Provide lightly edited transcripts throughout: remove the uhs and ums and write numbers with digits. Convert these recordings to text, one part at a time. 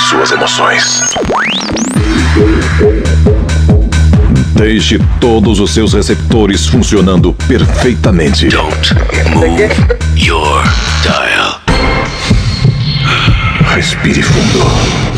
suas emoções. Deixe todos os seus receptores funcionando perfeitamente. Don't move your dial. Respire fundo.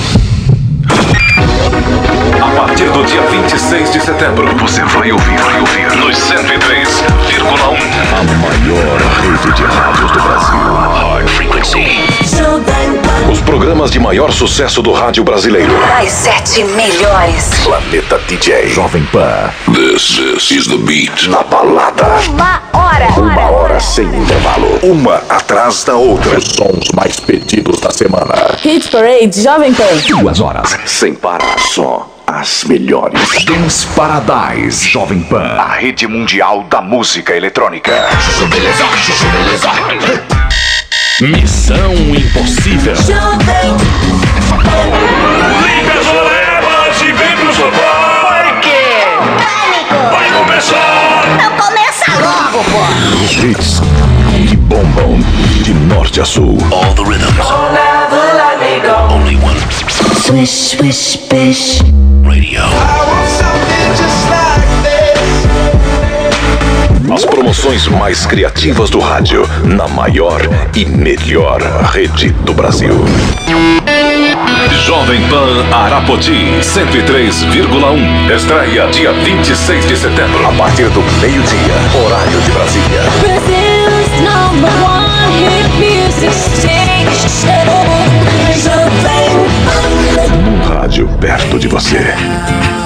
A partir do dia 26 de setembro, você vai ouvir nos 103,1. A maior rede de rádios do Brasil. High Frequency. Os programas de maior sucesso do rádio brasileiro. As 7 melhores. Planeta DJ. Jovem Pan. This is the beat. Na balada. Uma hora Sem intervalo. Uma atrás da outra. Os sons mais pedidos da semana. Hit Parade Jovem Pan. 2 horas. Sem parar. Só as melhores. Dance Paradise Jovem Pan. A rede mundial da música eletrônica. Missão Impossível. Liga as olebas e vem pro sofá. Por quê? Pânico. Vai começar. Então começa logo, pô. Os hits que bombam de norte a sul. All the rhythms. Only one Swish, swish, bish. radio. As promoções mais criativas do rádio na maior e melhor rede do Brasil. Jovem Pan Arapoti 103,1. Estreia dia 26 de setembro. A partir do meio-dia, horário de Brasília. Brazil's #1 hit music station. Um rádio perto de você.